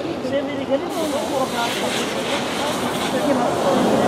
Se vede che lì non lo può fare, perché non